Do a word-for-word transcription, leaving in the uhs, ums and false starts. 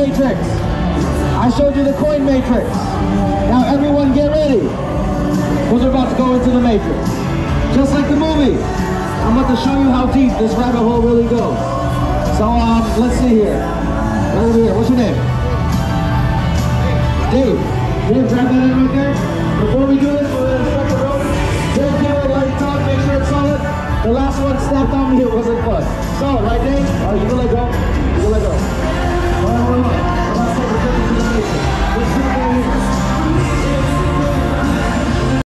matrix. I showed you the coin matrix. Now everyone get ready, because we're about to go into the matrix. Just like the movie, I'm about to show you how deep this rabbit hole really goes. So um, let's see here. Right over here. What's your name? Dave. Dave, grab that in right there. Before we do this, we're going to start the rope. Dave, give it a light talk, make sure it's solid. The last one snapped on me, it wasn't fun. So, right, Dave? Alright, you can let go.